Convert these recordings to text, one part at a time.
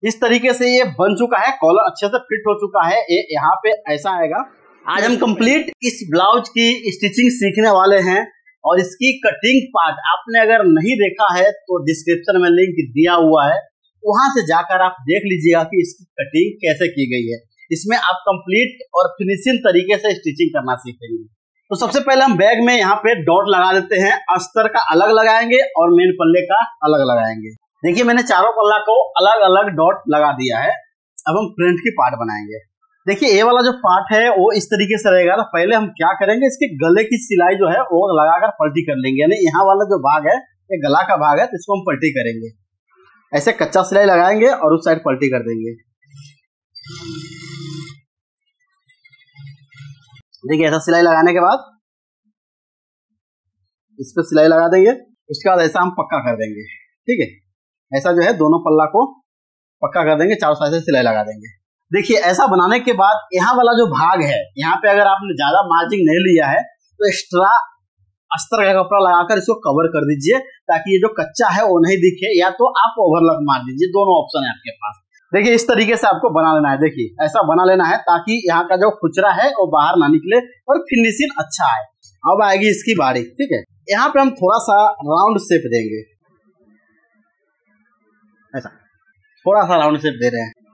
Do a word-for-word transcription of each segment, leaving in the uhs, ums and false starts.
इस तरीके से ये बन चुका है, कॉलर अच्छे से फिट हो चुका है। ये यहाँ पे ऐसा आएगा। आज हम कंप्लीट इस ब्लाउज की स्टिचिंग सीखने वाले हैं और इसकी कटिंग पार्ट आपने अगर नहीं देखा है तो डिस्क्रिप्शन में लिंक दिया हुआ है, वहां से जाकर आप देख लीजिएगा कि इसकी कटिंग कैसे की गई है। इसमें आप कंप्लीट और फिनिशिंग तरीके से स्टिचिंग करना सीखेंगे। तो सबसे पहले हम बैग में यहाँ पे डॉट लगा देते हैं। अस्तर का अलग लगाएंगे और मेन पल्ले का अलग लगाएंगे। देखिए मैंने चारों पल्ला को अलग अलग डॉट लगा दिया है। अब हम फ्रंट की पार्ट बनाएंगे। देखिए ये वाला जो पार्ट है वो इस तरीके से रहेगा। तो पहले हम क्या करेंगे, इसके गले की सिलाई जो है वो लगाकर पलटी कर लेंगे। यानी यहाँ वाला जो भाग है ये गला का भाग है, तो इसको हम पलटी करेंगे। ऐसे कच्चा सिलाई लगाएंगे और उस साइड पलटी कर देंगे। देखिए ऐसा सिलाई लगाने के बाद इस पर सिलाई लगा देंगे। उसके बाद ऐसा हम पक्का कर देंगे। ठीक है, ऐसा जो है दोनों पल्ला को पक्का कर देंगे, चारों साइड से सिलाई लगा देंगे। देखिए ऐसा बनाने के बाद यहाँ वाला जो भाग है, यहाँ पे अगर आपने ज्यादा मार्जिन नहीं लिया है तो एक्स्ट्रा अस्तर का कपड़ा लगाकर इसको कवर कर दीजिए, ताकि ये जो कच्चा है वो नहीं दिखे, या तो आप ओवरलॉक मार दीजिए। दोनों ऑप्शन है आपके पास। देखिए इस तरीके से आपको बना लेना है। देखिए ऐसा बना लेना है ताकि यहाँ का जो खुचरा है वो बाहर ना निकले और फिनिशिंग अच्छा है। अब आएगी इसकी बारी। ठीक है, यहाँ पे हम थोड़ा सा राउंड शेप देंगे। ऐसा थोड़ा सा राउंड शेप दे रहे हैं।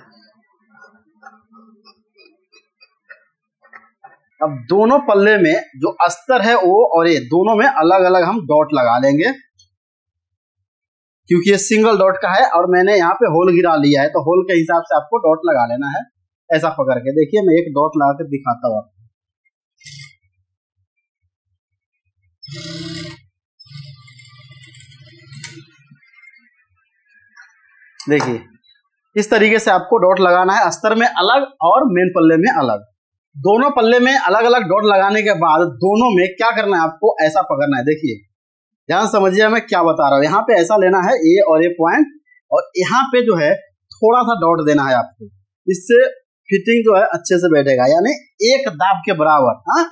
अब दोनों पल्ले में जो अस्तर है वो और ये दोनों में अलग अलग हम डॉट लगा लेंगे, क्योंकि ये सिंगल डॉट का है और मैंने यहाँ पे होल गिरा लिया है, तो होल के हिसाब से आपको डॉट लगा लेना है। ऐसा पकड़ के देखिए मैं एक डॉट लगा कर दिखाता हूँ आपको। देखिए इस तरीके से आपको डॉट लगाना है, अस्तर में अलग और मेन पल्ले में अलग। दोनों पल्ले में अलग अलग डॉट लगाने के बाद दोनों में क्या करना है, आपको ऐसा पकड़ना है। देखिए ध्यान समझिए मैं क्या बता रहा हूँ। यहाँ पे ऐसा लेना है ए और ए पॉइंट, और यहाँ पे जो है थोड़ा सा डॉट देना है आपको। इससे फिटिंग जो है अच्छे से बैठेगा, यानी एक दाब के बराबर। हाँ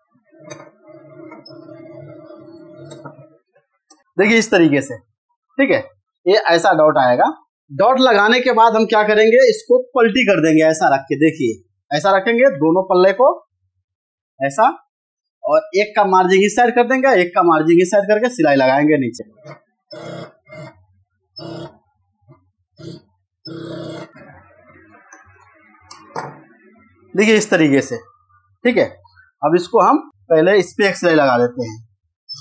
देखिए इस तरीके से। ठीक है, ये ऐसा डॉट आएगा। डॉट लगाने के बाद हम क्या करेंगे, इसको पलटी कर देंगे ऐसा रख के। देखिए ऐसा रखेंगे दोनों पल्ले को ऐसा, और एक का मार्जिन इस साइड कर देंगे, एक का मार्जिन इस साइड करके सिलाई लगाएंगे नीचे। देखिए इस तरीके से। ठीक है, अब इसको हम पहले इस पे एक सिलाई लगा देते हैं।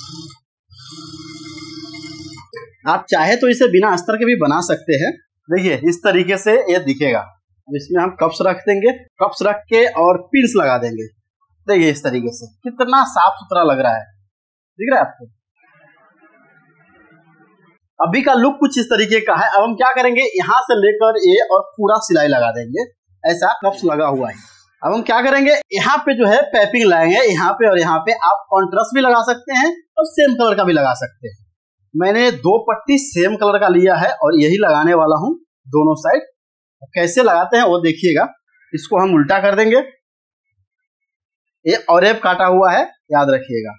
आप चाहे तो इसे बिना अस्तर के भी बना सकते हैं। देखिए इस तरीके से ये दिखेगा। अब इसमें हम कप्स रख देंगे, कप्स रख के और पिन्स लगा देंगे। देखिए इस तरीके से कितना साफ सुथरा लग रहा है, दिख रहा है आपको। अभी का लुक कुछ इस तरीके का है। अब हम क्या करेंगे, यहाँ से लेकर ये और पूरा सिलाई लगा देंगे। ऐसा कप्स लगा हुआ है। अब हम क्या करेंगे, यहाँ पे जो है पैपिंग लाएंगे, यहाँ पे और यहाँ पे। आप कॉन्ट्रास्ट भी लगा सकते हैं और सेम कलर का भी लगा सकते हैं। मैंने दो पट्टी सेम कलर का लिया है और यही लगाने वाला हूं दोनों साइड। कैसे लगाते हैं वो देखिएगा। इसको हम उल्टा कर देंगे। ये ऑरेब काटा हुआ है, याद रखिएगा।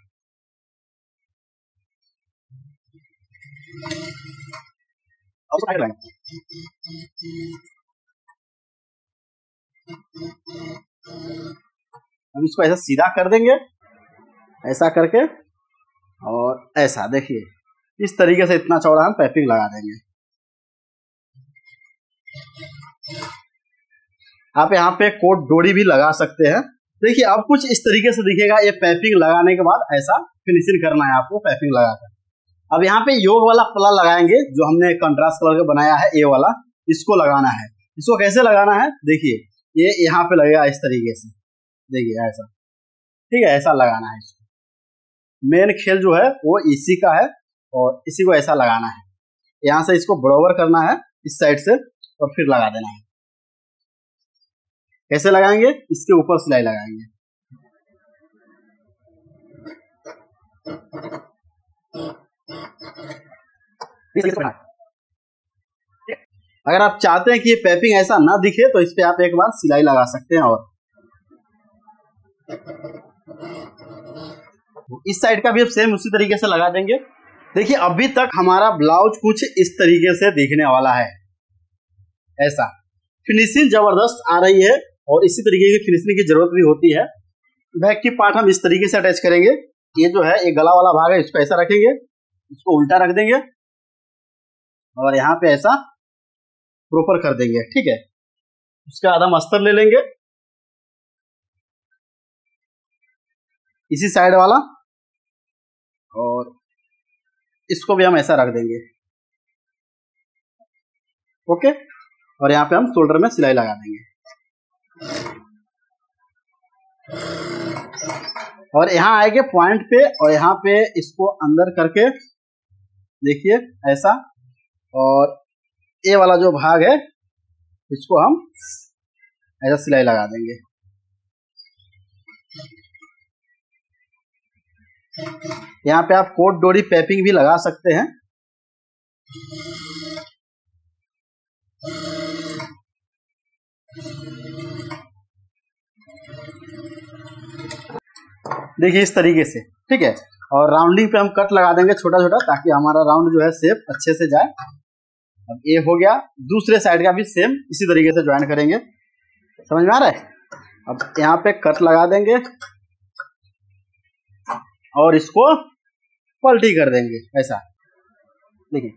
हम इसको ऐसा सीधा कर देंगे, ऐसा करके और ऐसा। देखिए इस तरीके से इतना चौड़ा हम पैपिंग लगा देंगे। आप यहाँ पे कोट डोरी भी लगा सकते हैं। देखिए अब कुछ इस तरीके से दिखेगा। ये पैपिंग लगाने के बाद ऐसा फिनिशिंग करना है आपको पैपिंग लगाकर। अब यहाँ पे योग वाला पल्ला लगाएंगे जो हमने कंट्रास्ट कलर का बनाया है, ये वाला इसको लगाना है। इसको कैसे लगाना है, देखिए ये यहाँ पे लगेगा इस तरीके से। देखिए ऐसा, ठीक है, ऐसा लगाना है इसको। मेन खेल जो है वो इसी का है और इसी को ऐसा लगाना है। यहाँ से इसको बराबर करना है इस साइड से और फिर लगा देना है। कैसे लगाएंगे, इसके ऊपर सिलाई लगाएंगे। अगर आप चाहते हैं कि ये पैपिंग ऐसा ना दिखे तो इस पे आप एक बार सिलाई लगा सकते हैं। और इस साइड का भी अब सेम उसी तरीके से लगा देंगे। देखिए अभी तक हमारा ब्लाउज कुछ इस तरीके से दिखने वाला है। ऐसा फिनिशिंग जबरदस्त आ रही है और इसी तरीके की फिनिशिंग की जरूरत भी होती है। बैक की पार्ट हम इस तरीके से अटैच करेंगे। ये जो है ये गला वाला भाग है, इसको ऐसा रखेंगे, इसको उल्टा रख देंगे और यहाँ पे ऐसा प्रॉपर कर देंगे। ठीक है, उसके बाद हम अस्तर ले लेंगे इसी साइड वाला और इसको भी हम ऐसा रख देंगे। ओके, और यहाँ पे हम शोल्डर में सिलाई लगा देंगे और यहाँ आएंगे पॉइंट पे और यहाँ पे इसको अंदर करके देखिए ऐसा, और ये वाला जो भाग है इसको हम ऐसा सिलाई लगा देंगे। यहाँ पे आप कोट डोरी पैपिंग भी लगा सकते हैं। देखिए इस तरीके से। ठीक है, और राउंडिंग पे हम कट लगा देंगे छोटा छोटा, ताकि हमारा राउंड जो है शेप अच्छे से जाए। अब ये हो गया, दूसरे साइड का भी सेम इसी तरीके से ज्वाइन करेंगे। समझ में आ रहा है? अब यहाँ पे कट लगा देंगे और इसको पलटी कर देंगे ऐसा। देखिए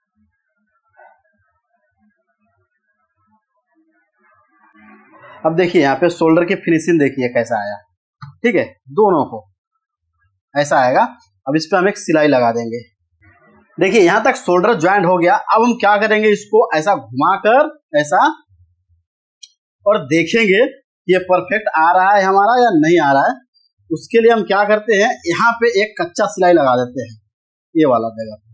अब देखिए यहाँ पे शोल्डर की फिनिशिंग देखिए कैसा आया। ठीक है, दोनों को ऐसा आएगा। अब इस पे हम एक सिलाई लगा देंगे। देखिए यहाँ तक शोल्डर ज्वाइंट हो गया। अब हम क्या करेंगे, इसको ऐसा घुमाकर ऐसा और देखेंगे ये परफेक्ट आ रहा है हमारा या नहीं आ रहा है। उसके लिए हम क्या करते हैं, यहाँ पे एक कच्चा सिलाई लगा देते हैं ये वाला जगह पे।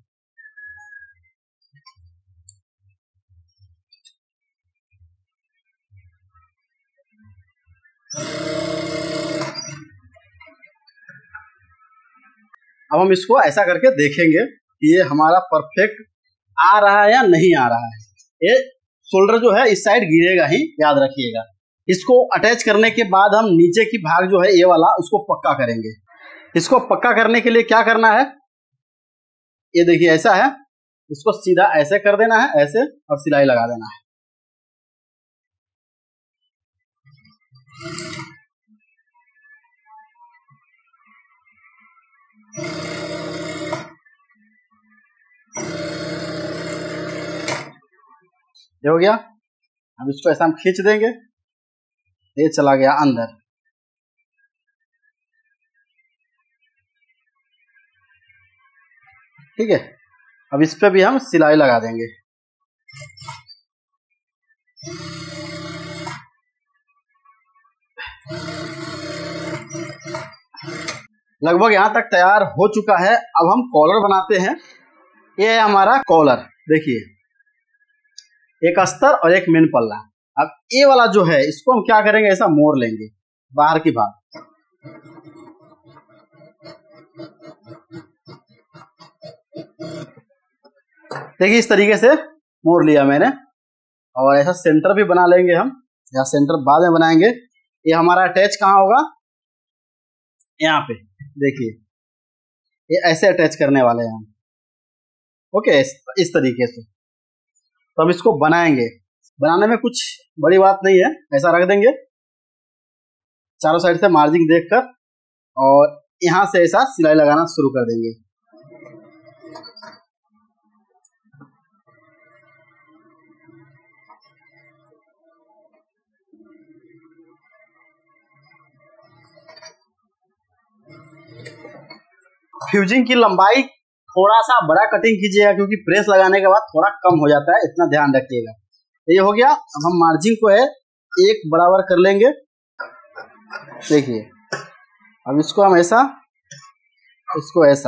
अब हम इसको ऐसा करके देखेंगे कि ये हमारा परफेक्ट आ रहा है या नहीं आ रहा है। ये शोल्डर जो है इस साइड गिरेगा ही, याद रखिएगा। इसको अटैच करने के बाद हम नीचे की भाग जो है ये वाला उसको पक्का करेंगे। इसको पक्का करने के लिए क्या करना है, ये देखिए ऐसा है, इसको सीधा ऐसे कर देना है ऐसे, और सिलाई लगा देना है। ये हो गया। अब इसको ऐसा हम खींच देंगे, ये चला गया अंदर। ठीक है, अब इस पे भी हम सिलाई लगा देंगे। लगभग यहाँ तक तैयार हो चुका है। अब हम कॉलर बनाते हैं। ये है हमारा कॉलर। देखिए एक अस्तर और एक मेन पल्ला। अब ये वाला जो है इसको हम क्या करेंगे, ऐसा मोड़ लेंगे बाहर की भाग। देखिए इस तरीके से मोड़ लिया मैंने, और ऐसा सेंटर भी बना लेंगे हम, या सेंटर बाद में बनाएंगे। ये हमारा अटैच कहाँ होगा, यहाँ पे देखिए ये ऐसे अटैच करने वाले हैं हम। ओके, इस, इस तरीके से। तो अब इसको बनाएंगे। बनाने में कुछ बड़ी बात नहीं है, ऐसा रख देंगे चारों साइड से मार्जिन देखकर, और यहाँ से ऐसा सिलाई लगाना शुरू कर देंगे। फ्यूजिंग की लंबाई थोड़ा सा बड़ा कटिंग कीजिएगा, क्योंकि प्रेस लगाने के बाद थोड़ा कम हो जाता है, इतना ध्यान रखिएगा। ये हो गया। अब हम मार्जिन को है एक बराबर कर लेंगे। देखिए अब इसको हम ऐसा, इसको ऐसा।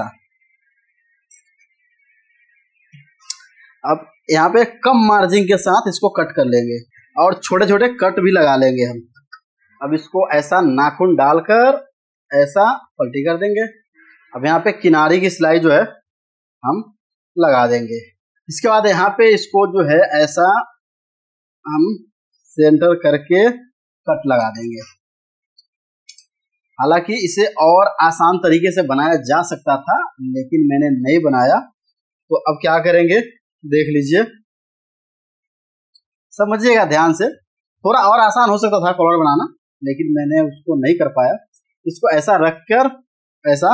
अब यहाँ पे कम मार्जिन के साथ इसको कट कर लेंगे, और छोटे छोटे कट भी लगा लेंगे हम। अब इसको ऐसा नाखून डालकर ऐसा पलटी कर देंगे। अब यहाँ पे किनारे की सिलाई जो है हम लगा देंगे। इसके बाद यहाँ पे इसको जो है ऐसा हम सेंटर करके कट लगा देंगे। हालांकि इसे और आसान तरीके से बनाया जा सकता था, लेकिन मैंने नहीं बनाया। तो अब क्या करेंगे, देख लीजिए। समझिएगा ध्यान से, थोड़ा और आसान हो सकता था कॉलर बनाना, लेकिन मैंने उसको नहीं कर पाया। इसको ऐसा रखकर ऐसा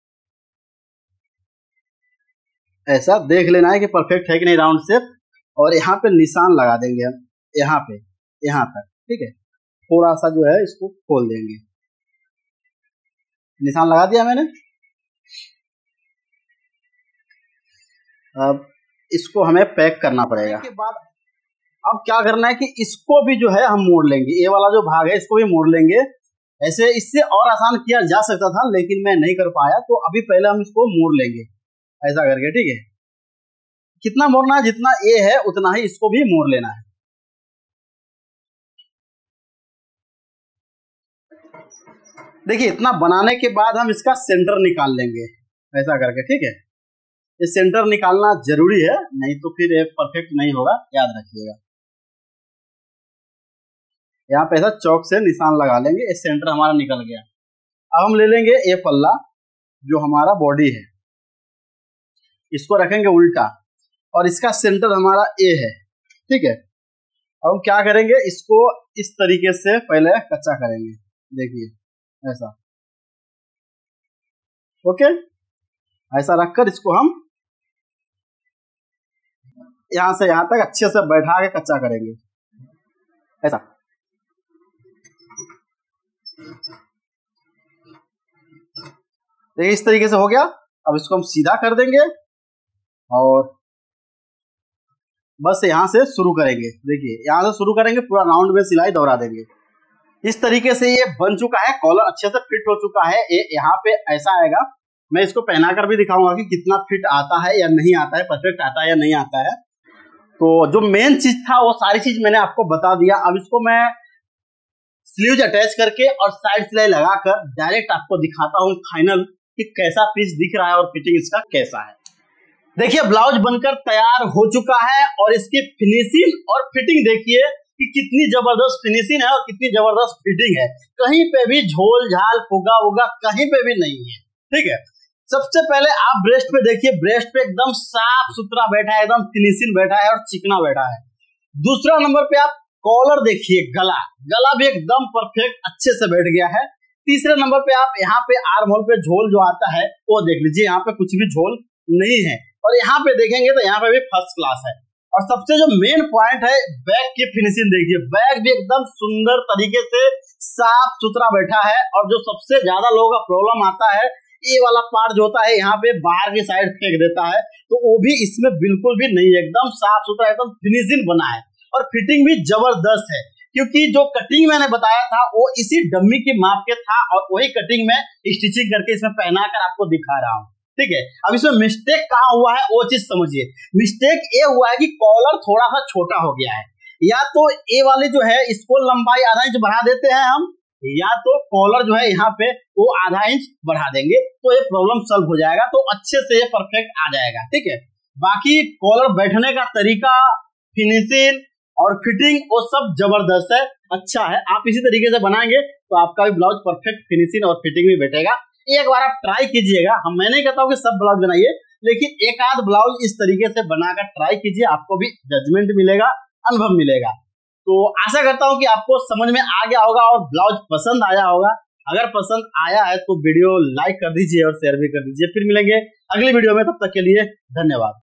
ऐसा देख लेना है कि परफेक्ट है कि नहीं राउंड शेप, और यहाँ पे निशान लगा देंगे हम, यहाँ पे यहाँ तक, ठीक है। थोड़ा सा जो है इसको खोल देंगे, निशान लगा दिया मैंने। अब इसको हमें पैक करना पड़ेगा। के बाद अब क्या करना है कि इसको भी जो है हम मोड़ लेंगे, ये वाला जो भाग है इसको भी मोड़ लेंगे। ऐसे इससे और आसान किया जा सकता था, लेकिन मैं नहीं कर पाया, तो अभी पहले हम इसको मोड़ लेंगे ऐसा करके, ठीक है। कितना मोड़ना है, जितना ये है उतना ही इसको भी मोड़ लेना है। देखिए इतना बनाने के बाद हम इसका सेंटर निकाल लेंगे ऐसा करके, ठीक है। ये सेंटर निकालना जरूरी है, नहीं तो फिर ये परफेक्ट नहीं होगा, याद रखिएगा। यहाँ पे ऐसा चौक से निशान लगा लेंगे, ये सेंटर हमारा निकल गया। अब हम ले लेंगे ये पल्ला जो हमारा बॉडी है, इसको रखेंगे उल्टा, और इसका सेंटर हमारा ए है, ठीक है। अब हम क्या करेंगे, इसको इस तरीके से पहले कच्चा करेंगे, देखिए ऐसा, ओके। ऐसा रखकर इसको हम यहां से यहां तक अच्छे से बैठा के कच्चा करेंगे ऐसा। देखिए इस तरीके से हो गया। अब इसको हम सीधा कर देंगे और बस यहां से शुरू करेंगे, देखिए यहां से शुरू करेंगे, पूरा राउंड में सिलाई दोहरा देंगे। इस तरीके से ये बन चुका है, कॉलर अच्छे से फिट हो चुका है। ये यहाँ पे ऐसा आएगा, मैं इसको पहना कर भी दिखाऊंगा कि कितना फिट आता है या नहीं आता है, परफेक्ट आता है या नहीं आता है। तो जो मेन चीज था वो सारी चीज मैंने आपको बता दिया। अब इसको मैं स्लीव्स अटैच करके और साइड सिलाई लगाकर डायरेक्ट आपको दिखाता हूँ फाइनल कि कैसा पीस दिख रहा है और फिटिंग इसका कैसा है। देखिए ब्लाउज बनकर तैयार हो चुका है और इसकी फिनिशिंग और फिटिंग देखिए कि कितनी जबरदस्त फिनिशिंग है और कितनी जबरदस्त फिटिंग है। कहीं पे भी झोल झाल फुगा उगा कहीं पे भी नहीं है, ठीक है। सबसे पहले आप ब्रेस्ट पे देखिए, ब्रेस्ट पे एकदम साफ सुथरा बैठा है, एकदम फिनिशिंग बैठा है और चिकना बैठा है। दूसरा नंबर पे आप कॉलर देखिए, गला गला भी एकदम परफेक्ट अच्छे से बैठ गया है। तीसरे नंबर पे आप यहाँ पे आर्म होल पे झोल जो आता है वो देख लीजिए, यहाँ पे कुछ भी झोल नहीं है। और यहाँ पे देखेंगे तो यहाँ पे भी फर्स्ट क्लास है। और सबसे जो मेन पॉइंट है, बैक की फिनिशिंग देखिए, बैक भी एकदम सुंदर तरीके से साफ सुथरा बैठा है। और जो सबसे ज्यादा लोगों का प्रॉब्लम आता है, ये वाला पार्ट जो होता है यहाँ पे बाहर की साइड फेंक देता है, तो वो भी इसमें बिल्कुल भी नहीं है, एकदम साफ सुथरा एकदम फिनिशिंग बना है। और फिटिंग भी जबरदस्त है, क्योंकि जो कटिंग मैंने बताया था वो इसी डम्मी की माप के था और वही कटिंग में स्टिचिंग करके इसमें पहना कर आपको दिखा रहा हूँ, ठीक है। अब इसमें मिस्टेक कहाँ हुआ है वो चीज समझिए। मिस्टेक ये हुआ है कि कॉलर थोड़ा सा छोटा हो गया है, या तो ये वाली जो है इसको लंबाई आधा इंच बढ़ा देते हैं हम, या तो कॉलर जो है यहाँ पे वो आधा इंच बढ़ा देंगे, तो ये प्रॉब्लम सॉल्व हो जाएगा, तो अच्छे से ये परफेक्ट आ जाएगा, ठीक है। बाकी कॉलर बैठने का तरीका, फिनिशिंग और फिटिंग वो सब जबरदस्त है, अच्छा है। आप इसी तरीके से बनाएंगे तो आपका भी ब्लाउज परफेक्ट फिनिशिंग और फिटिंग भी बैठेगा। एक बार आप ट्राई कीजिएगा, हम मैं नहीं कहता हूँ कि सब ब्लाउज बनाइए, लेकिन एक आध ब्लाउज इस तरीके से बनाकर ट्राई कीजिए, आपको भी जजमेंट मिलेगा, अनुभव मिलेगा। तो आशा करता हूँ कि आपको समझ में आ गया होगा और ब्लाउज पसंद आया होगा। अगर पसंद आया है तो वीडियो लाइक कर दीजिए और शेयर भी कर दीजिए। फिर मिलेंगे अगली वीडियो में, तब तक के लिए धन्यवाद।